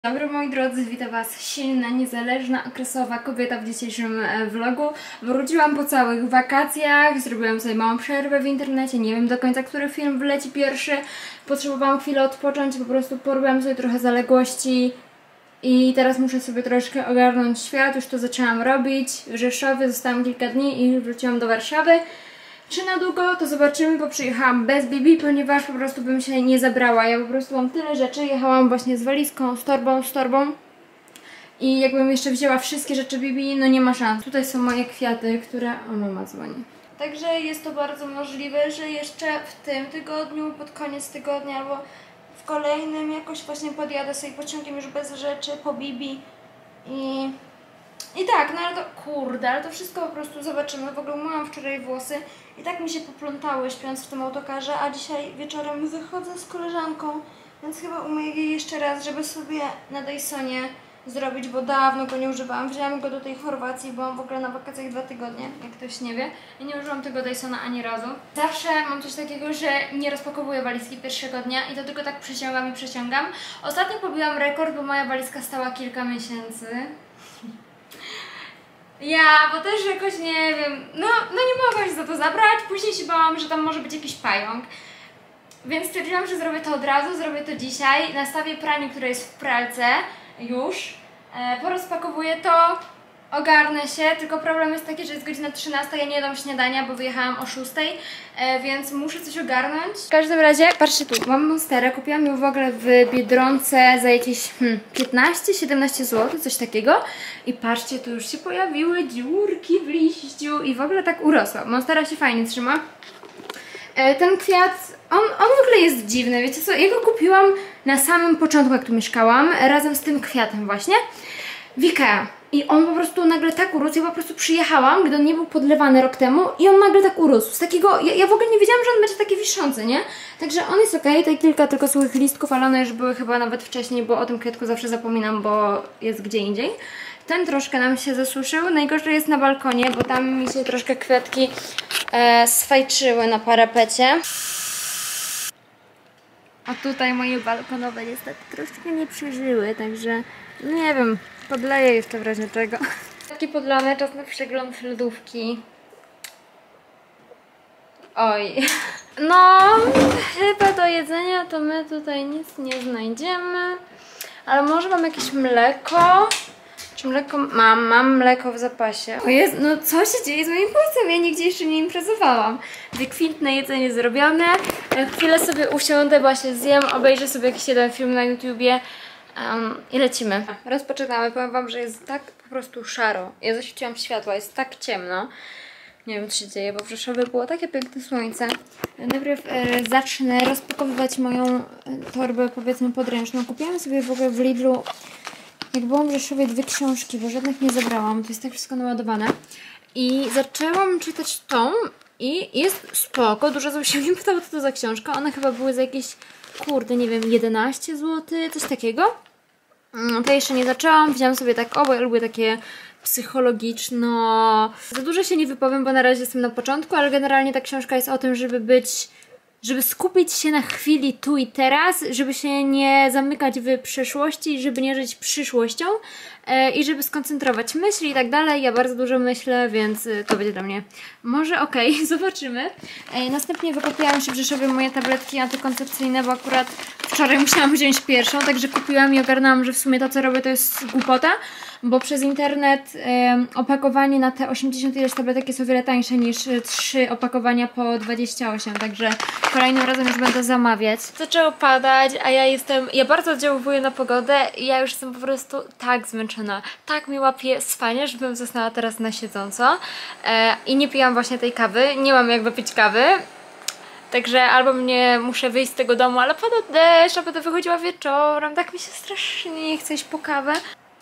Dobry moi drodzy, witam Was silna, niezależna, okresowa kobieta w dzisiejszym vlogu. Wróciłam po całych wakacjach, zrobiłam sobie małą przerwę w internecie, nie wiem do końca, który film wleci pierwszy. Potrzebowałam chwilę odpocząć, po prostu porobiłam sobie trochę zaległości i teraz muszę sobie troszkę ogarnąć świat, już to zaczęłam robić. W Rzeszowie zostałam kilka dni i wróciłam do Warszawy. Czy na długo, to zobaczymy, bo przyjechałam bez Bibi, ponieważ po prostu bym się nie zabrała. Ja po prostu mam tyle rzeczy, jechałam właśnie z walizką, z torbą i jakbym jeszcze wzięła wszystkie rzeczy Bibi, no nie ma szans. Tutaj są moje kwiaty, które... O, mama dzwoni. Także jest to bardzo możliwe, że jeszcze w tym tygodniu, pod koniec tygodnia albo w kolejnym jakoś właśnie podjadę sobie pociągiem już bez rzeczy po Bibi I tak, no ale to kurde, ale to wszystko po prostu zobaczymy. W ogóle myłam wczoraj włosy i tak mi się poplątały śpiąc w tym autokarze, a dzisiaj wieczorem wychodzę z koleżanką, więc chyba umyję je jeszcze raz, żeby sobie na Dysonie zrobić, bo dawno go nie używałam. Wzięłam go do tej Chorwacji, byłam w ogóle na wakacjach 2 tygodnie, jak ktoś nie wie. I nie użyłam tego Dysona ani razu. Zawsze mam coś takiego, że nie rozpakowuję walizki pierwszego dnia i to tylko tak przeciągam. Ostatnio pobiłam rekord, bo moja walizka stała kilka miesięcy. Bo też jakoś nie wiem, no nie mogłam się za to zabrać, później się bałam, że tam może być jakiś pająk. Więc stwierdziłam, że zrobię to od razu, zrobię to dzisiaj, nastawię pranie, które jest w pralce już, porozpakowuję to, ogarnę się, tylko problem jest taki, że jest godzina 13, ja nie jadam śniadania, bo wyjechałam o 6, więc muszę coś ogarnąć. W każdym razie, patrzcie tu, mam monsterę, kupiłam ją w ogóle w Biedronce za jakieś 15-17 zł, coś takiego. I patrzcie, tu już się pojawiły dziurki w liściu i w ogóle tak urosła. Monstera się fajnie trzyma. Ten kwiat, on w ogóle jest dziwny, wiecie co, ja go kupiłam na samym początku, jak tu mieszkałam, razem z tym kwiatem właśnie, w Ikea. I on po prostu nagle tak urósł, ja po prostu przyjechałam, gdy on nie był podlewany rok temu i on nagle tak urósł. Z takiego, ja w ogóle nie wiedziałam, że on będzie taki wiszący, nie? Także on jest okej, tutaj kilka tylko suchych listków, ale one już były chyba nawet wcześniej, bo o tym kwiatku zawsze zapominam, bo jest gdzie indziej. Ten troszkę nam się zasuszył, najgorzej jest na balkonie, bo tam mi się troszkę kwiatki swajczyły na parapecie. A tutaj moje balkonowe niestety troszkę nie przeżyły, także nie wiem, podleję jeszcze w razie czego. Taki podlane, czas na przegląd lodówki. Oj. No, chyba do jedzenia to my tutaj nic nie znajdziemy. Ale może mam jakieś mleko? Czy mleko? Mam mleko w zapasie. O Jezu, no co się dzieje z moim pulsem? Ja nigdzie jeszcze nie imprezowałam. Wykwintne jedzenie zrobione. Chwilę sobie usiądę, bo się zjem, obejrzę sobie jakiś jeden film na YouTubie. I lecimy. Rozpoczynamy. Powiem wam, że jest tak po prostu szaro. Ja zaświeciłam światła, jest tak ciemno. Nie wiem, co się dzieje, bo w Rzeszowie było takie piękne słońce. Najpierw zacznę rozpakowywać moją torbę, powiedzmy, podręczną. Kupiłam sobie w ogóle w Lidlu, jak byłam w Rzeszowie, 2 książki, bo żadnych nie zabrałam. To jest tak wszystko naładowane. I zaczęłam czytać tą i jest spoko. Dużo osób się mnie pytało, co to za książka. One chyba były za jakieś, kurde, nie wiem, 11 zł, coś takiego. To jeszcze nie zaczęłam. Wziąłam sobie tak, bo ja lubię takie psychologiczno... Za dużo się nie wypowiem, bo na razie jestem na początku, ale generalnie ta książka jest o tym, żeby skupić się na chwili tu i teraz, żeby się nie zamykać w przeszłości, żeby nie żyć przyszłością i żeby skoncentrować myśli i tak dalej. Ja bardzo dużo myślę, więc to będzie dla mnie może okej, zobaczymy. Następnie wykupiłam się w Rzeszowie moje tabletki antykoncepcyjne, bo akurat wczoraj musiałam wziąć pierwszą, także kupiłam i ogarnęłam, że w sumie to, co robię, to jest głupota, bo przez internet opakowanie na te 80 ileś tabletek jest o wiele tańsze niż 3 opakowania po 28, także kolejnym razem już będę zamawiać. Zaczęło padać, a ja bardzo oddziaływuję na pogodę i ja już jestem po prostu tak zmęczona. Tak mi łapie spanie, żebym zasnęła teraz na siedząco. I nie pijam właśnie tej kawy, nie mam jak wypić kawy. Także albo mnie muszę wyjść z tego domu, ale pada deszcz, a będę wychodziła wieczorem. Tak mi się strasznie nie chce iść po kawę.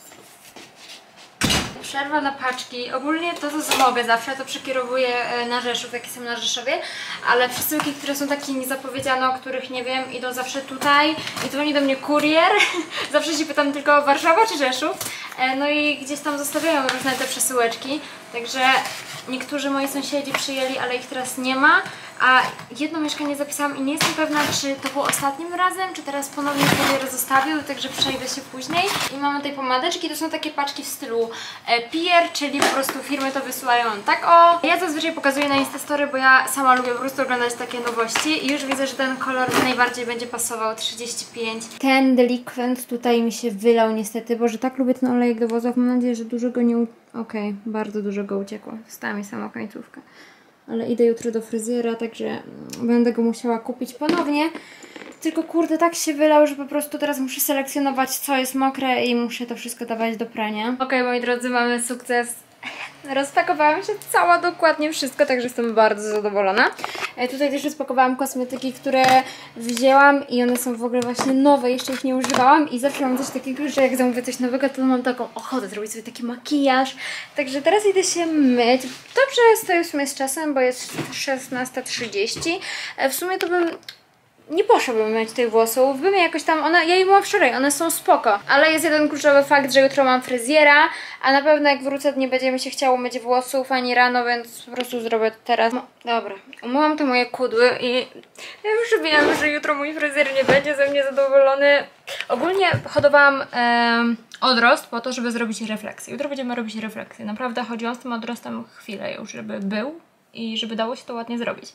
Przerwa na paczki. Ogólnie to co mogę zawsze, to przekierowuję na Rzeszów, jakie są na Rzeszowie, ale przesyłki, które są takie niezapowiedziane, o których nie wiem, idą zawsze tutaj i dzwoni do mnie kurier. Zawsze się pytam tylko Warszawa czy Rzeszów. No i gdzieś tam zostawiają różne te przesyłeczki, także niektórzy moi sąsiedzi przyjęli, ale ich teraz nie ma, a jedno mieszkanie zapisałam i nie jestem pewna, czy to było ostatnim razem, czy teraz ponownie sobie rozostawił, także przejdę się później. I mamy tej pomadeczki, to są takie paczki w stylu PR, czyli po prostu firmy to wysyłają tak o. Ja zazwyczaj pokazuję na Instastory, bo ja sama lubię po prostu oglądać takie nowości i już widzę, że ten kolor mi najbardziej będzie pasował, 35. Ten delikwent tutaj mi się wylał niestety, bo że tak lubię ten olejek do włosów, mam nadzieję, że dużo go nie Okej, bardzo dużo go uciekło. Została mi sama końcówka. Ale idę jutro do fryzjera, także będę go musiała kupić ponownie. Tylko kurde, tak się wylał, że po prostu teraz muszę selekcjonować, co jest mokre i muszę to wszystko dawać do prania. Okej, moi drodzy, mamy sukces. Rozpakowałam się cała dokładnie wszystko, także jestem bardzo zadowolona. Tutaj też rozpakowałam kosmetyki, które wzięłam i one są w ogóle właśnie nowe, jeszcze ich nie używałam i zawsze mam coś takiego, że jak zamówię coś nowego, to mam taką ochotę zrobić sobie taki makijaż. Także teraz idę się myć. Dobrze stoję w sumie z czasem, bo jest 16:30. W sumie to bym... Nie poszłabym myć tych włosów, bym jakoś tam, ja je myłam wczoraj, one są spoko. Ale jest jeden kluczowy fakt, że jutro mam fryzjera, a na pewno jak wrócę nie będzie mi się chciało myć włosów ani rano, więc po prostu zrobię to teraz. No, dobra, umyłam te moje kudły i ja już wiem, że jutro mój fryzjer nie będzie ze mnie zadowolony. Ogólnie hodowałam odrost po to, żeby zrobić refleksję. Jutro będziemy robić refleksję. Naprawdę chodziłam z tym odrostem chwilę już, żeby był i żeby dało się to ładnie zrobić.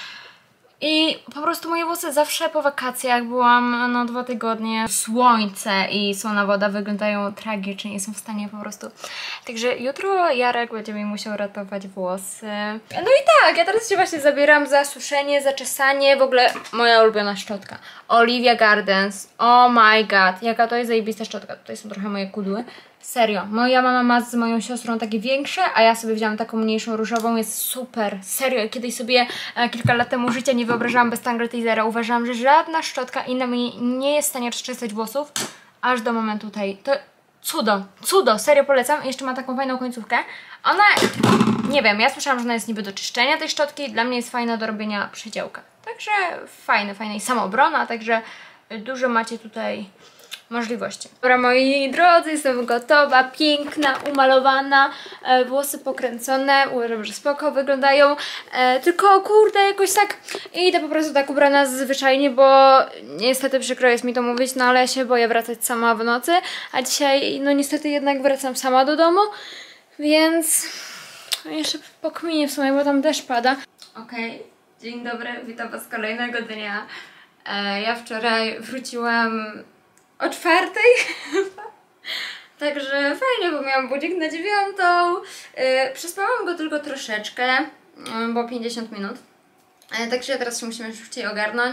I po prostu moje włosy zawsze po wakacjach, byłam na 2 tygodnie, słońce i słona woda wyglądają tragicznie, nie są w stanie po prostu. Także jutro Jarek będzie mi musiał ratować włosy. No i tak, ja teraz się właśnie zabieram za suszenie, za czesanie, w ogóle moja ulubiona szczotka. Olivia Gardens, oh my god, jaka to jest zajebista szczotka, tutaj są trochę moje kudły. Serio, moja mama ma z moją siostrą takie większe, a ja sobie wziąłam taką mniejszą różową, jest super. Serio, kiedyś sobie kilka lat temu życia nie wyobrażałam bez Tangle Teasera. Uważałam, że żadna szczotka inna mi nie jest w stanie rozczesać włosów, aż do momentu tej. To cudo, cudo, serio polecam. Jeszcze ma taką fajną końcówkę. Ona, nie wiem, ja słyszałam, że ona jest niby do czyszczenia tej szczotki, dla mnie jest fajna do robienia przydziełka. Także fajne i samoobrona, także dużo macie tutaj możliwości. Dobra, moi drodzy, jestem gotowa, piękna, umalowana, włosy pokręcone, uważam, że spoko wyglądają, tylko kurde, jakoś tak idę po prostu tak ubrana zwyczajnie, bo niestety przykro jest mi to mówić, no ale ja się boję wracać sama w nocy, a dzisiaj, no niestety jednak wracam sama do domu, więc jeszcze pokminię w sumie, bo tam deszcz pada. Okej, dzień dobry, witam was kolejnego dnia. Ja wczoraj wróciłam o 4:00 chyba. Także fajnie, bo miałam budzik na 9:00. Przespałam go tylko troszeczkę, bo 50 minut. Także teraz się musimy szybciej ogarnąć.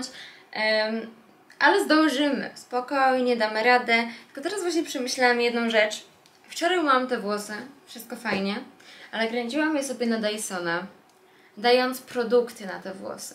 Ale zdążymy. Spokojnie, damy radę. Tylko teraz właśnie przemyślałam jedną rzecz. Wczoraj myłam te włosy, wszystko fajnie, ale kręciłam je sobie na Dysona, dając produkty na te włosy.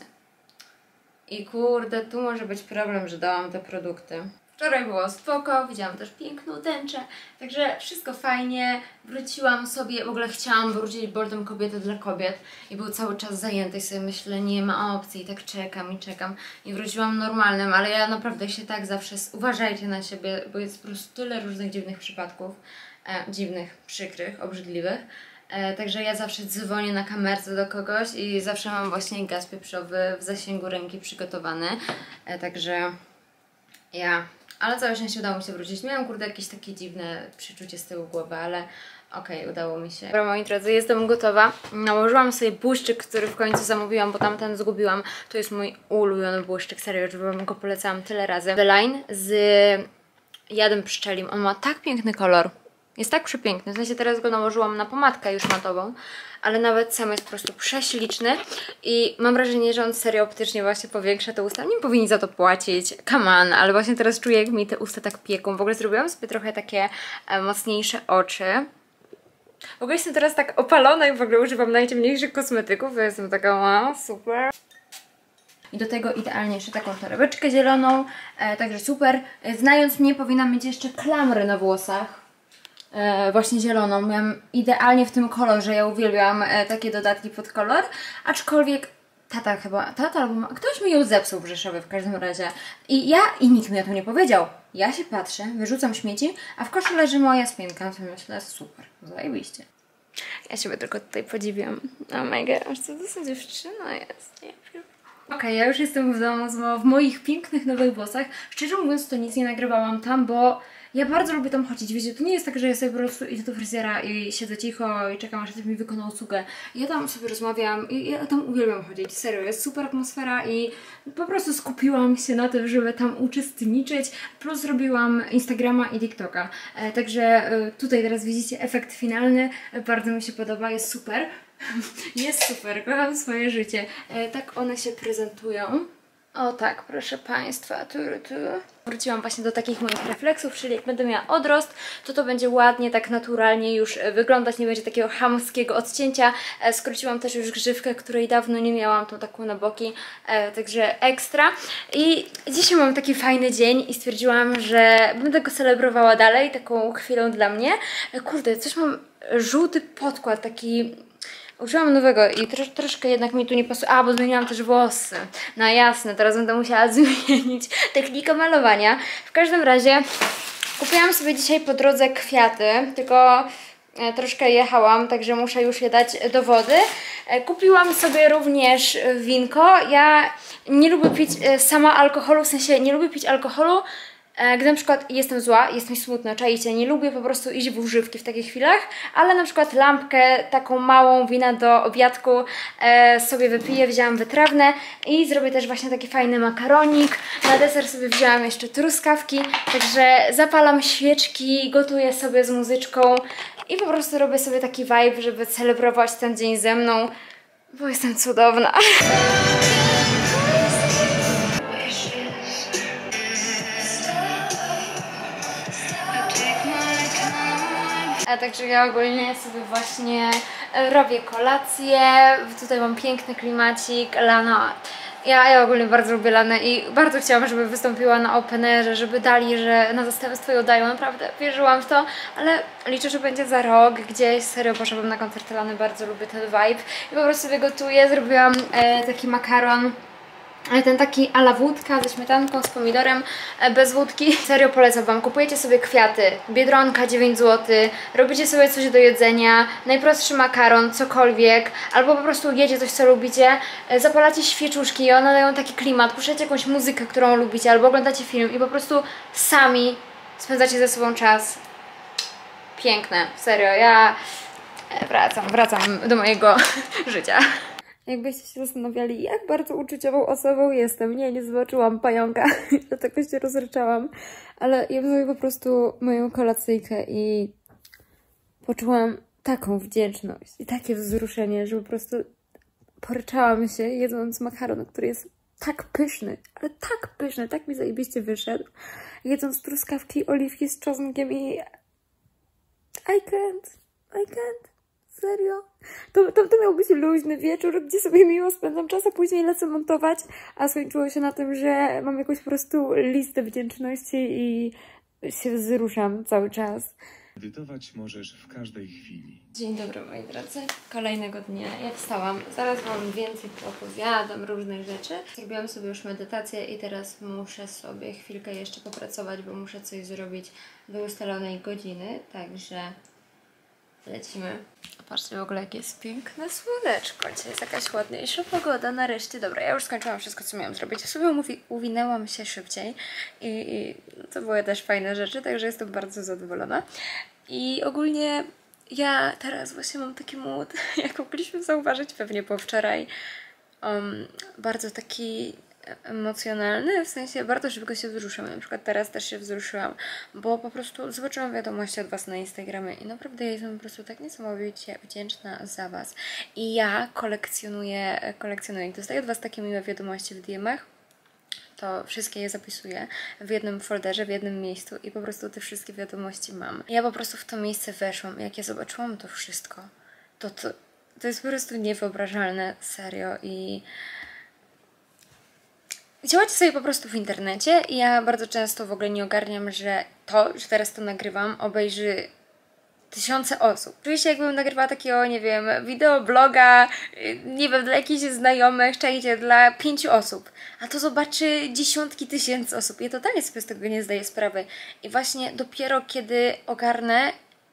I kurde, tu może być problem, że dałam te produkty. Wczoraj było spoko, widziałam też piękną tęczę, także wszystko fajnie, wróciłam sobie, w ogóle chciałam wrócić Boardem Kobiety dla kobiet i był cały czas zajęty i sobie myślę, nie ma opcji i tak czekam i wróciłam normalnym, ale ja naprawdę się tak zawsze, uważajcie na siebie, bo jest po prostu tyle różnych dziwnych przypadków, dziwnych, przykrych, obrzydliwych. Także ja zawsze dzwonię na kamerce do kogoś i zawsze mam właśnie gaz pieprzowy w zasięgu ręki przygotowany, także ale całe szczęście udało mi się wrócić. Miałam kurde jakieś takie dziwne przeczucie z tyłu głowy, ale okej, udało mi się. Dobra, moi drodzy, jestem gotowa. Nałożyłam sobie błyszczyk, który w końcu zamówiłam, bo tamten zgubiłam. To jest mój ulubiony błyszczyk, serio, że wam go polecałam tyle razy. The Line z jadem pszczelim. On ma tak piękny kolor. Jest tak przepiękny. W sensie teraz go nałożyłam na pomadkę już matową, ale nawet sam jest po prostu prześliczny i mam wrażenie, że on serio optycznie właśnie powiększa te usta. Nie powinni za to płacić, come on, ale właśnie teraz czuję, jak mi te usta tak pieką. W ogóle zrobiłam sobie trochę takie mocniejsze oczy. W ogóle jestem teraz tak opalona i w ogóle używam najciemniejszych kosmetyków, ja jestem taka, wow, super. I do tego idealnie jeszcze taką torebeczkę zieloną, także super. Znając mnie, powinnam mieć jeszcze klamry na włosach. Właśnie zieloną, miałam idealnie w tym kolorze, ja uwielbiam takie dodatki pod kolor, aczkolwiek tata albo ktoś mi ją zepsuł w Rzeszowie w każdym razie i nikt mi o tym nie powiedział. Ja się patrzę, wyrzucam śmieci, a w koszu leży moja spinka, to myślę, super, zajebiście. Ja siebie tylko tutaj podziwiam. Oh my gosh, co to za dziewczyna jest? Nie wiem. Okej, ja już jestem w domu w moich pięknych nowych włosach. Szczerze mówiąc, to nic nie nagrywałam tam, bo ja bardzo lubię tam chodzić. Wiecie, to nie jest tak, że ja sobie po prostu idę do fryzjera i siedzę cicho i czekam, aż ktoś mi wykona usługę. Ja tam sobie rozmawiam i ja tam uwielbiam chodzić. Serio, jest super atmosfera i po prostu skupiłam się na tym, żeby tam uczestniczyć. Plus zrobiłam Instagrama i TikToka. Także tutaj teraz widzicie efekt finalny. Bardzo mi się podoba, jest super. Jest super, kocham swoje życie. Tak one się prezentują. O tak, proszę Państwa, wróciłam właśnie do takich moich refleksów, czyli jak będę miała odrost, to będzie ładnie, tak naturalnie już wyglądać, nie będzie takiego chamskiego odcięcia. Skróciłam też już grzywkę, której dawno nie miałam, tą taką na boki, także ekstra. I dzisiaj mam taki fajny dzień i stwierdziłam, że będę go celebrowała dalej, taką chwilą dla mnie. Kurde, coś mam, żółty podkład, taki... Użyłam nowego i troszkę jednak mi tu nie pasuje. A, bo zmieniłam też włosy. No jasne, teraz będę musiała zmienić technikę malowania. W każdym razie kupiłam sobie dzisiaj po drodze kwiaty, tylko troszkę jechałam, także muszę już je dać do wody. Kupiłam sobie również winko. Ja nie lubię pić sama alkoholu, w sensie nie lubię pić alkoholu, gdy na przykład jestem zła, jest mi smutno, czajcie, nie lubię po prostu iść w używki w takich chwilach, ale na przykład lampkę, taką małą wina do obiadku sobie wypiję, wzięłam wytrawne i zrobię też właśnie taki fajny makaronik. Na deser sobie wzięłam jeszcze truskawki, także zapalam świeczki, gotuję sobie z muzyczką i po prostu robię sobie taki vibe, żeby celebrować ten dzień ze mną, bo jestem cudowna. A także ja ogólnie sobie właśnie robię kolację. Tutaj mam piękny klimacik, Lana. Ja ogólnie bardzo lubię Lanę i bardzo chciałam, żeby wystąpiła na Openerze, żeby dali, że na zastępstwo ją dają. Naprawdę wierzyłam w to, ale liczę, że będzie za rok gdzieś. Serio, poszłabym na koncert Lany, bardzo lubię ten vibe. I po prostu sobie gotuję. Zrobiłam taki makaron. Ten taki a la wódka ze śmietanką, z pomidorem, bez wódki. Serio polecam Wam, kupujecie sobie kwiaty, Biedronka 9 zł, robicie sobie coś do jedzenia, najprostszy makaron, cokolwiek, albo po prostu jecie coś, co lubicie, zapalacie świeczuszki i one dają taki klimat, puszczacie jakąś muzykę, którą lubicie, albo oglądacie film i po prostu sami spędzacie ze sobą czas. Piękne, serio, ja wracam do mojego życia. Jakbyście się zastanawiali, jak bardzo uczuciową osobą jestem. Nie zobaczyłam pająka, dlatego się rozryczałam. Ale ja sobie po prostu moją kolacyjkę i poczułam taką wdzięczność i takie wzruszenie, że po prostu poryczałam się, jedząc makaron, który jest tak pyszny, ale tak pyszny, tak mi zajebiście wyszedł. Jedząc truskawki, oliwki z czosnkiem i... I can't. Serio? To miał być luźny wieczór, gdzie sobie miło spędzam czas, a później lecę montować, a skończyło się na tym, że mam jakąś po prostu listę wdzięczności i się wzruszam cały czas. Medytować możesz w każdej chwili. Dzień dobry moi drodzy, kolejnego dnia. Ja wstałam, zaraz Wam więcej opowiadam różnych rzeczy. Zrobiłam sobie już medytację i teraz muszę sobie chwilkę jeszcze popracować, bo muszę coś zrobić do ustalonej godziny, także... lecimy. Patrzcie w ogóle, jakie jest piękne słoneczko. Dzisiaj jest jakaś ładniejsza pogoda nareszcie. Dobra, ja już skończyłam wszystko, co miałam zrobić. W sumie uwinęłam się szybciej i to były też fajne rzeczy, także jestem bardzo zadowolona. I ogólnie ja teraz właśnie mam taki mood, jak mogliśmy zauważyć pewnie po wczoraj, bardzo taki emocjonalny, w sensie bardzo szybko się wzruszam. Na przykład teraz też się wzruszyłam, bo po prostu zobaczyłam wiadomości od Was na Instagramie i naprawdę ja jestem po prostu tak niesamowicie wdzięczna za Was. I ja kolekcjonuję, dostaję od Was takie miłe wiadomości w DM-ach, to wszystkie je zapisuję w jednym folderze, w jednym miejscu i po prostu te wszystkie wiadomości mam. Ja po prostu w to miejsce weszłam i jak ja zobaczyłam to wszystko, to jest po prostu niewyobrażalne, serio. I działacie sobie po prostu w internecie i ja bardzo często w ogóle nie ogarniam, że teraz to nagrywam, obejrzy tysiące osób. Czuję się, jakbym nagrywała takiego, nie wiem, wideobloga, nie wiem, dla jakichś znajomych, czajcie, dla 5 osób. A to zobaczy dziesiątki tysięcy osób. Ja totalnie sobie z tego nie zdaję sprawy. I właśnie dopiero kiedy ogarnę,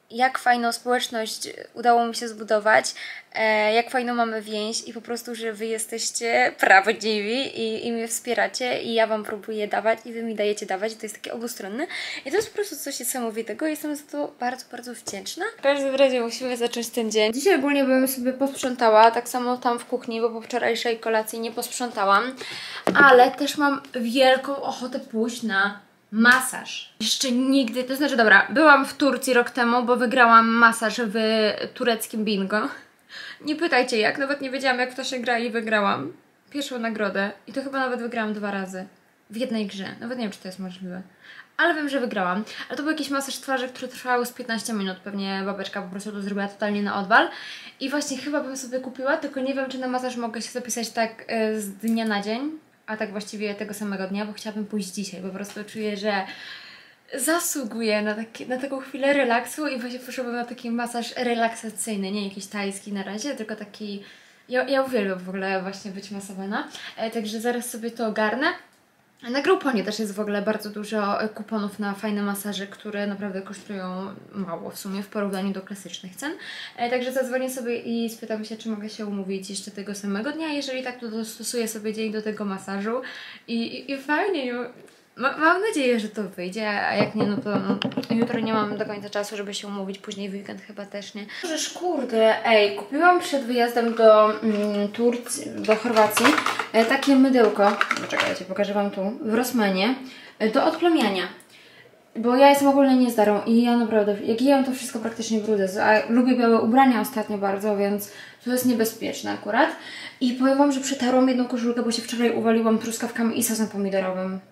jak fajną społeczność udało mi się zbudować, jak fajną mamy więź i po prostu, że wy jesteście prawdziwi i mnie wspieracie i ja wam próbuję dawać i wy mi dajecie dawać i to jest takie obustronne i to jest po prostu coś niesamowitego i jestem za to bardzo, bardzo wdzięczna. W każdym razie musimy zacząć ten dzień. Dzisiaj ogólnie bym sobie posprzątała, tak samo tam w kuchni, bo po wczorajszej kolacji nie posprzątałam, ale też mam wielką ochotę pójść na masaż. Jeszcze nigdy, to znaczy dobra, byłam w Turcji rok temu, bo wygrałam masaż w tureckim bingo. Nie pytajcie jak, nawet nie wiedziałam jak to się gra i wygrałam pierwszą nagrodę i to chyba nawet wygrałam 2 razy w jednej grze, nawet nie wiem czy to jest możliwe. Ale wiem, że wygrałam. Ale to był jakiś masaż twarzy, który trwał z 15 minut. Pewnie babeczka po prostu to zrobiła totalnie na odwal. I właśnie chyba bym sobie kupiła, tylko nie wiem czy na masaż mogę się zapisać tak z dnia na dzień. A tak właściwie tego samego dnia, bo chciałabym pójść dzisiaj. Po prostu czuję, że zasługuję na taką chwilę relaksu i właśnie poszłabym na taki masaż relaksacyjny. Nie jakiś tajski na razie, tylko taki... Ja uwielbiam w ogóle właśnie być masowana. Także zaraz sobie to ogarnę. Na Grouponie też jest w ogóle bardzo dużo kuponów na fajne masaże, które naprawdę kosztują mało w sumie w porównaniu do klasycznych cen. Także zadzwonię sobie i spytam się, czy mogę się umówić jeszcze tego samego dnia. Jeżeli tak, to dostosuję sobie dzień do tego masażu i fajnie. Mam nadzieję, że to wyjdzie, a jak nie, no to jutro nie mam do końca czasu, żeby się umówić, później w weekend chyba też nie. Możesz, kurde, kupiłam przed wyjazdem do Turcji, do Chorwacji takie mydełko, czekajcie, pokażę wam tu, w Rossmanie, do odplamiania. Bo ja jestem ogólnie niezdarą i ja naprawdę, jak jem to wszystko praktycznie brudzę, a lubię białe ubrania ostatnio bardzo, więc to jest niebezpieczne akurat. I powiem wam, że przetarłam jedną koszulkę, bo się wczoraj uwaliłam truskawkami i sosem pomidorowym.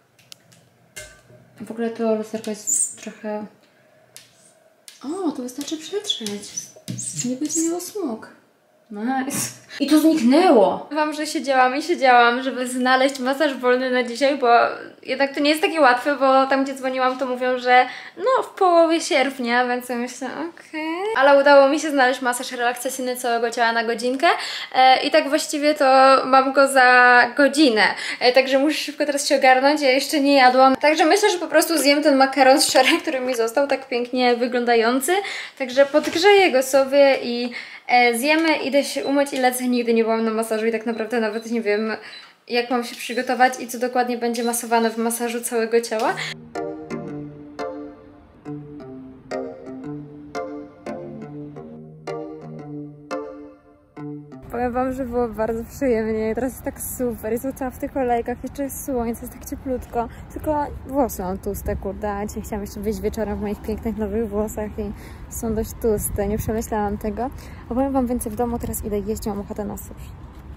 W ogóle to lusterko jest trochę... O, to wystarczy przetrzeć. Nie będzie miało smug. Nice. I to zniknęło! Wam, że siedziałam, żeby znaleźć masaż wolny na dzisiaj, bo jednak to nie jest takie łatwe, bo tam gdzie dzwoniłam to mówią, że no w połowie sierpnia, więc ja myślę, okej. Ale udało mi się znaleźć masaż relaksacyjny całego ciała na godzinkę i tak właściwie to mam go za godzinę. Także muszę szybko teraz się ogarnąć, ja jeszcze nie jadłam. Także myślę, że po prostu zjem ten makaron z wczoraj, który mi został tak pięknie wyglądający. Także podgrzeję go sobie i zjemy, idę się umyć i lecę. Nigdy nie byłam na masażu i tak naprawdę nawet nie wiem jak mam się przygotować i co dokładnie będzie masowane w masażu całego ciała. Powiem wam, że było bardzo przyjemnie. Teraz jest tak super, jest cała w tych olejkach, jeszcze jest słońce, jest tak cieplutko. Tylko włosy mam tłuste, kurde. A dzisiaj chciałam jeszcze wyjść wieczorem w moich pięknych nowych włosach i są dość tłuste. Nie przemyślałam tego. Opowiem wam więcej w domu, teraz idę jeść, mam ochotę na sushi.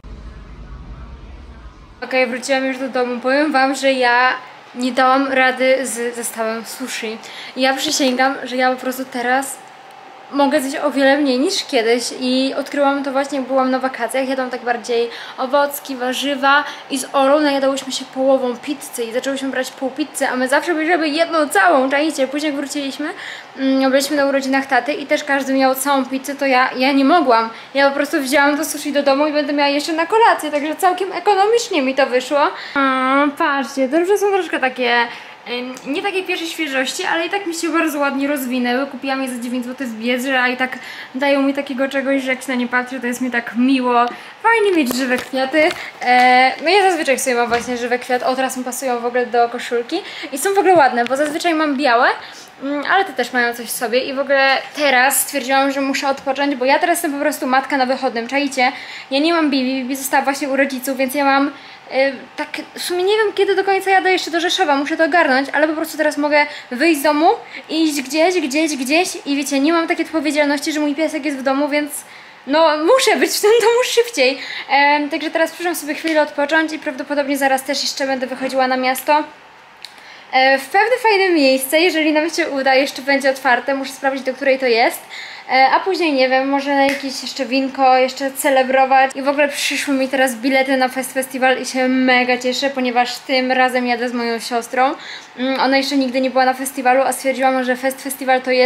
Okej, wróciłam już do domu. Powiem wam, że ja nie dałam rady z zestawem sushi. Ja przysięgam, że ja po prostu teraz mogę zjeść o wiele mniej niż kiedyś i odkryłam to właśnie jak byłam na wakacjach. Jadłam tak bardziej owocki, warzywa i z Olą najadałyśmy się połową pizzy i zaczęłyśmy brać pół pizzy, a my zawsze bierzemy jedną całą, czajcie? Później jak wróciliśmy, byliśmy na urodzinach taty i też każdy miał całą pizzę, to ja nie mogłam. Ja po prostu wzięłam to sushi do domu i będę miała jeszcze na kolację, także całkiem ekonomicznie mi to wyszło. Patrzcie, to już są troszkę takie... nie takiej pierwszej świeżości, ale i tak mi się bardzo ładnie rozwinęły. Kupiłam je za 9 zł w Biedrze, a i tak dają mi takiego czegoś, że jak się na nie patrzę, to jest mi tak miło. Fajnie mieć żywe kwiaty. No ja zazwyczaj sobie mam właśnie żywe kwiaty. O, teraz mi pasują w ogóle do koszulki. I są w ogóle ładne, bo zazwyczaj mam białe, ale te też mają coś w sobie. I w ogóle teraz stwierdziłam, że muszę odpocząć, bo ja teraz jestem po prostu matka na wychodnym. Czajcie? Ja nie mam Bibi, Bibi została właśnie u rodziców, więc ja mam... tak, w sumie nie wiem kiedy do końca jadę jeszcze do Rzeszowa, muszę to ogarnąć, ale po prostu teraz mogę wyjść z domu i iść gdzieś i wiecie, nie mam takiej odpowiedzialności, że mój piesek jest w domu, więc no muszę być w tym domu szybciej. Także teraz przyszłam sobie chwilę odpocząć i prawdopodobnie zaraz też jeszcze będę wychodziła na miasto. W pewne fajne miejsce, jeżeli nam się uda, jeszcze będzie otwarte, muszę sprawdzić do której to jest. A później nie wiem, może na jakieś jeszcze winko, jeszcze celebrować. I w ogóle przyszły mi teraz bilety na Festiwal i się mega cieszę, ponieważ tym razem jadę z moją siostrą. Ona jeszcze nigdy nie była na festiwalu, a stwierdziłam, że Festiwal to jest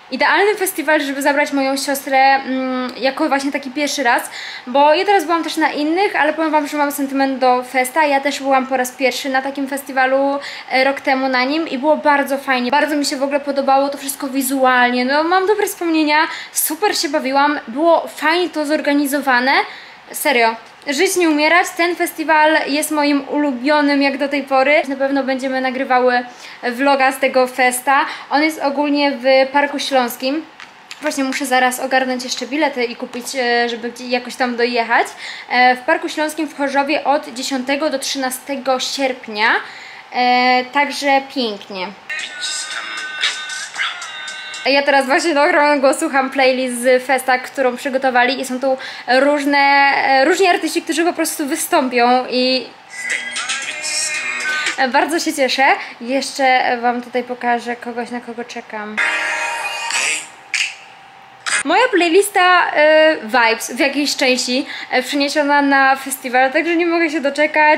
idealny festiwal, żeby zabrać moją siostrę jako właśnie taki pierwszy raz, bo ja teraz byłam też na innych, ale powiem wam, że mam sentyment do festa. Ja też byłam po raz pierwszy na takim festiwalu rok temu na nim i było bardzo fajnie. Bardzo mi się w ogóle podobało to wszystko wizualnie, no mam dobre wspomnienia, super się bawiłam, było fajnie to zorganizowane. Serio, żyć nie umierać, ten festiwal jest moim ulubionym jak do tej pory. Na pewno będziemy nagrywały vloga z tego festa. On jest ogólnie w Parku Śląskim. Właśnie muszę zaraz ogarnąć jeszcze bilety i kupić, żeby jakoś tam dojechać. W Parku Śląskim w Chorzowie od 10 do 13 sierpnia. Także pięknie. Ja teraz właśnie do ogromnego słucham playlist z festa, którą przygotowali i są tu różni artyści, którzy po prostu wystąpią i bardzo się cieszę. Jeszcze wam tutaj pokażę kogoś, na kogo czekam. Moja playlista Vibes w jakiejś części przeniesiona na festiwal, także nie mogę się doczekać.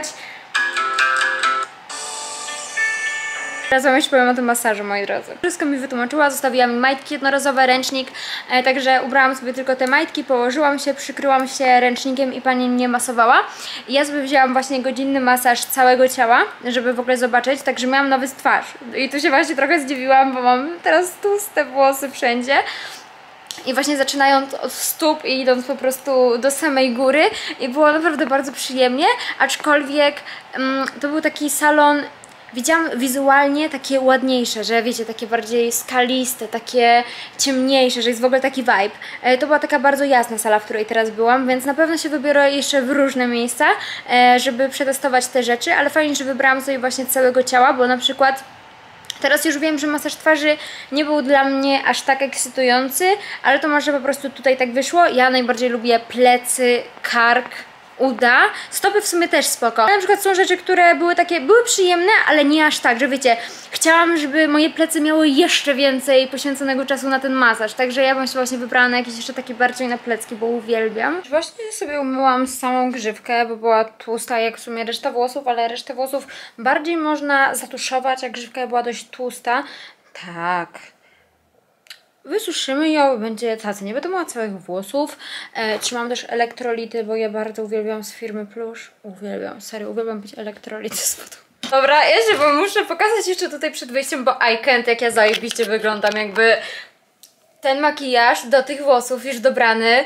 Teraz wam jeszcze powiem o tym masażu, moi drodzy. Wszystko mi wytłumaczyła, zostawiła mi majtki jednorazowe, ręcznik, także ubrałam sobie tylko te majtki, położyłam się, przykryłam się ręcznikiem i pani mnie masowała. I ja sobie wzięłam właśnie godzinny masaż całego ciała, żeby w ogóle zobaczyć, także miałam nowy twarz. I tu się właśnie trochę zdziwiłam, bo mam teraz tłuste włosy wszędzie. I właśnie zaczynając od stóp i idąc po prostu do samej góry i było naprawdę bardzo przyjemnie, aczkolwiek to był taki salon, widziałam wizualnie takie ładniejsze, że wiecie, takie bardziej skaliste, takie ciemniejsze, że jest w ogóle taki vibe. To była taka bardzo jasna sala, w której teraz byłam, więc na pewno się wybiorę jeszcze w różne miejsca, żeby przetestować te rzeczy, ale fajnie, że wybrałam sobie właśnie całego ciała, bo na przykład teraz już wiem, że masaż twarzy nie był dla mnie aż tak ekscytujący, ale to może po prostu tutaj tak wyszło. Ja najbardziej lubię plecy, kark, uda. Stopy w sumie też spoko. Na przykład są rzeczy, które były przyjemne, ale nie aż tak, że wiecie, chciałam, żeby moje plecy miały jeszcze więcej poświęconego czasu na ten masaż, także ja bym się właśnie wybrała na jakieś jeszcze takie bardziej na plecki, bo uwielbiam. Właśnie sobie umyłam samą grzywkę, bo była tłusta jak w sumie reszta włosów, ale resztę włosów bardziej można zatuszować, a grzywka była dość tłusta. Tak. Wysuszymy ją, będzie tacy, nie będę miała całych włosów. Trzymam też elektrolity, bo ja bardzo uwielbiam z firmy Plush. Uwielbiam, serio, uwielbiam pić elektrolity z wodą. Dobra, ja się wam muszę pokazać jeszcze tutaj przed wyjściem, bo I can't, jak ja zajebiście wyglądam, jakby ten makijaż do tych włosów już dobrany.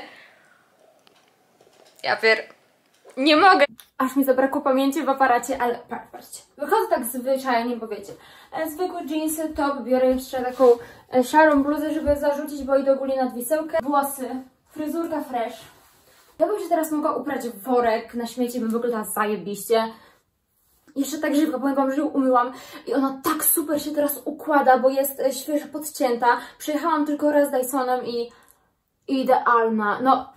Ja nie mogę. Aż mi zabrakło pamięci w aparacie, ale patrzcie. Wychodzę tak zwyczajnie, bo wiecie, zwykłe jeansy, top, biorę jeszcze taką szarą bluzę, żeby zarzucić, bo idę ogólnie nad wisełkę. Włosy, fryzurka fresh. Ja bym się teraz mogła ubrać w worek na śmieci, bym wyglądała zajebiście. Jeszcze tak grzywka, powiem wam, że ją umyłam i ona tak super się teraz układa, bo jest świeżo podcięta. Przyjechałam tylko raz Dysonem i idealna. No,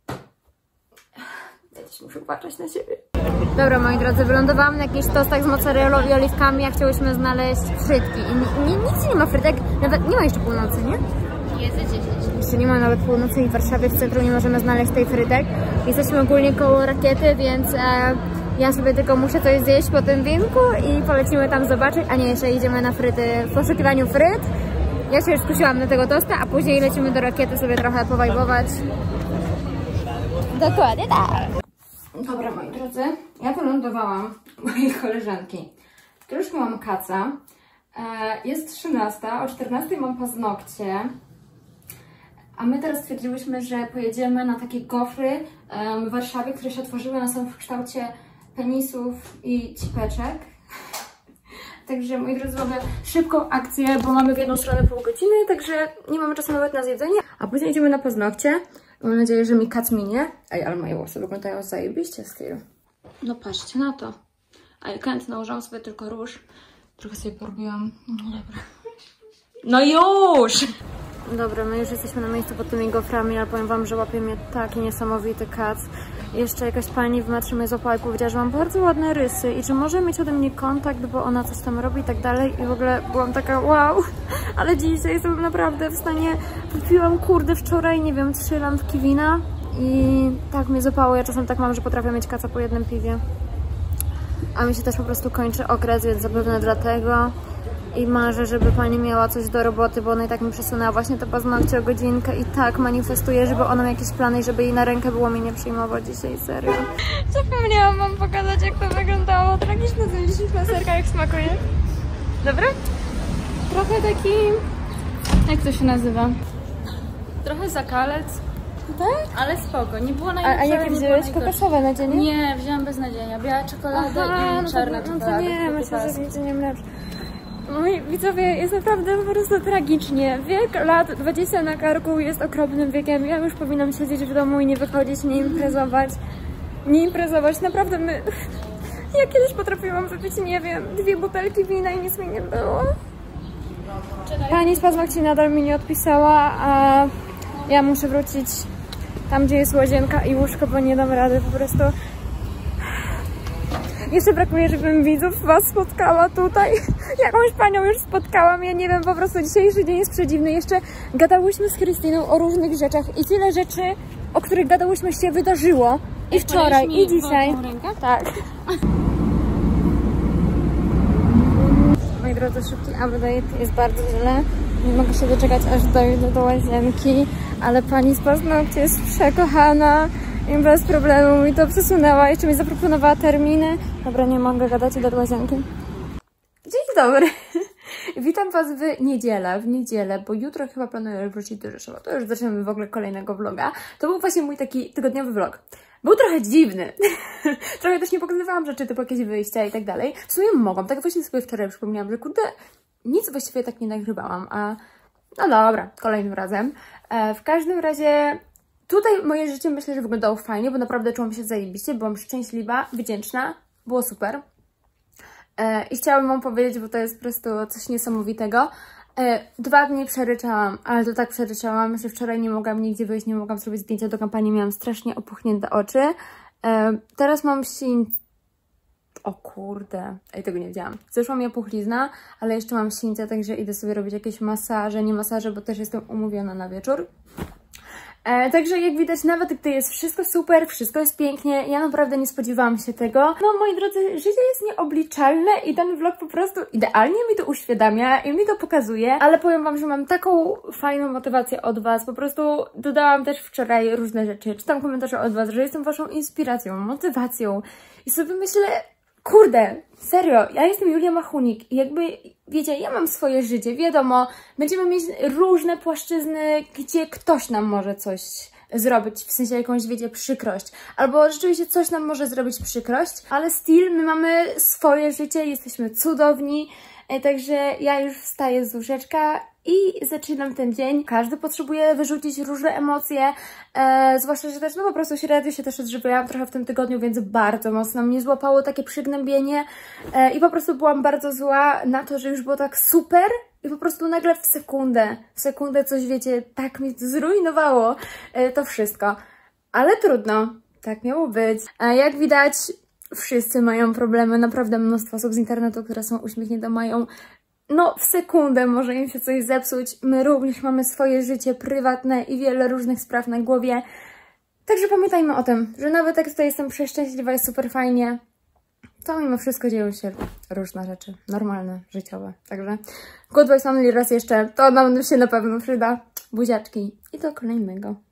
muszę patrzeć na siebie. Dobra, moi drodzy, wylądowałam na jakichś tostach z mozzarellą i oliwkami, a chciałyśmy znaleźć frytki. I nic nie ma frytek, nawet nie ma jeszcze północy, nie? Jest za 10. Jeszcze nie ma nawet północy i w Warszawie w centrum nie możemy znaleźć tej frytek. Jesteśmy ogólnie koło Rakiety, więc ja sobie tylko muszę coś zjeść po tym winku i polecimy tam zobaczyć. A nie, jeszcze idziemy na fryty w poszukiwaniu fryt. Ja się już skusiłam na tego tosta, a później lecimy do Rakiety sobie trochę powajbować. Dokładnie tak. Dobra, moi drodzy, ja wylądowałam u mojej koleżanki. Troszkę mam kaca. Jest 13, o 14 mam paznokcie. A my teraz stwierdziłyśmy, że pojedziemy na takie gofry w Warszawie, które się otworzyły, one są w kształcie penisów i cipeczek. Także, moi drodzy, mamy szybką akcję, bo mamy w jedną stronę pół godziny, także nie mamy czasu nawet na zjedzenie. A później idziemy na paznokcie. Mam nadzieję, że mi kac minie. Ej, ale moje włosy wyglądają zajebiście styl. No patrzcie na to. I can't, nałożyłam sobie tylko róż. Trochę sobie porobiłam. No dobra. No już! Dobra, my już jesteśmy na miejscu pod tymi goframi, ale powiem wam, że łapie mnie taki niesamowity kac. Jeszcze jakaś pani w metrze mnie złapała i powiedziała, że mam bardzo ładne rysy i czy może mieć ode mnie kontakt, bo ona coś tam robi i tak dalej. I w ogóle byłam taka wow, ale dzisiaj jestem naprawdę w stanie. Wypiłam kurde wczoraj, nie wiem, 3 lampki wina i tak mnie złapało. Ja czasem tak mam, że potrafię mieć kaca po jednym piwie. A mi się też po prostu kończy okres, więc zapewne dlatego. I marzę, żeby pani miała coś do roboty, bo ona i tak mi przesunęła właśnie te paznokcie o godzinkę i tak manifestuję, żeby ona miała jakieś plany i żeby jej na rękę było mnie nie przyjmować dzisiaj, serio. Zapomniałam wam pokazać, jak to wyglądało. Tragiczne są 10 plasterka, jak smakuje. Dobra? Trochę taki... Jak to się nazywa? Trochę zakalec. Tak? Ale spoko, nie było najlepsze. A jakie wziąłeś? Kokoszowe nadzienie? Nie, wzięłam bez nadzienia. Biała czekolada i czarna czekolada. No to nie, myślę, że nadziejem lepsze. Moi widzowie, jest naprawdę po prostu tragicznie. Wiek lat 20 na karku jest okropnym wiekiem. Ja już powinnam siedzieć w domu i nie wychodzić, nie imprezować. Nie imprezować, naprawdę my... Ja kiedyś potrafiłam wypić, nie wiem, 2 butelki wina i nic mi nie było. Pani z paznokci nadal mi nie odpisała, a ja muszę wrócić tam, gdzie jest łazienka i łóżko, bo nie dam rady po prostu. Jeszcze brakuje, żebym widzów was spotkała tutaj. Jakąś panią już spotkałam, ja nie wiem, po prostu dzisiejszy dzień jest przedziwny. Jeszcze gadałyśmy z Krystyną o różnych rzeczach i tyle rzeczy, o których gadałyśmy, się wydarzyło. I wczoraj, i dzisiaj. Tak. Moi drodzy, szybki update, jest bardzo źle. Nie mogę się doczekać, aż dojdę do łazienki, ale pani z paznokci jest przekochana i bez problemu mi to przesunęła. Jeszcze mi zaproponowała terminy. Dobra, nie mogę gadać, idę do łazienki. Dzień dobry. Witam was w niedzielę, bo jutro chyba planuję wrócić do Rzeszowa. To już zaczynamy w ogóle kolejnego vloga. To był właśnie mój taki tygodniowy vlog. Był trochę dziwny. Trochę też nie pokazywałam rzeczy, typu jakieś wyjścia i tak dalej. W sumie mogłam. Tak właśnie sobie wczoraj przypomniałam, że kurde, nic właściwie tak nie nagrywałam, a no dobra, kolejnym razem. W każdym razie tutaj moje życie myślę, że wyglądało fajnie, bo naprawdę czułam się zajebiście, byłam szczęśliwa, wdzięczna, było super. I chciałabym wam powiedzieć, bo to jest po prostu coś niesamowitego. 2 dni przeryczałam, ale to tak przeryczałam, że wczoraj nie mogłam nigdzie wyjść, nie mogłam zrobić zdjęcia do kampanii, miałam strasznie opuchnięte oczy. Teraz mam O kurde, tego nie wiedziałam. Zeszła mi opuchlizna, ale jeszcze mam sińce, także idę sobie robić jakieś masaże, nie masaże, bo też jestem umówiona na wieczór. Także jak widać, nawet gdy jest wszystko super, wszystko jest pięknie, ja naprawdę nie spodziewałam się tego. No moi drodzy, życie jest nieobliczalne i ten vlog po prostu idealnie mi to uświadamia i mi to pokazuje, ale powiem wam, że mam taką fajną motywację od was, po prostu dodałam też wczoraj różne rzeczy, czytam komentarze od was, że jestem waszą inspiracją, motywacją i sobie myślę, kurde, serio, ja jestem Julia Machunik i jakby, wiecie, ja mam swoje życie, wiadomo, będziemy mieć różne płaszczyzny, gdzie ktoś nam może coś zrobić, w sensie jakąś, wiecie, przykrość, albo rzeczywiście coś nam może zrobić przykrość, ale still my mamy swoje życie, jesteśmy cudowni, także ja już wstaję z łóżeczka i zaczynam ten dzień. Każdy potrzebuje wyrzucić różne emocje, zwłaszcza, że też no po prostu średnio się też odżywiałam trochę w tym tygodniu, więc bardzo mocno mnie złapało takie przygnębienie i po prostu byłam bardzo zła na to, że już było tak super i po prostu nagle w sekundę coś, wiecie, tak mi zrujnowało to wszystko. Ale trudno, tak miało być. Jak widać, wszyscy mają problemy, naprawdę mnóstwo osób z internetu, które są uśmiechnięte, mają no w sekundę może im się coś zepsuć. My również mamy swoje życie prywatne i wiele różnych spraw na głowie. Także pamiętajmy o tym, że nawet jak tutaj jestem przeszczęśliwa, jest super fajnie, to mimo wszystko dzieją się różne rzeczy, normalne, życiowe. Także good vibes only raz jeszcze, to nam się na pewno przyda. Buziaczki i do kolejnego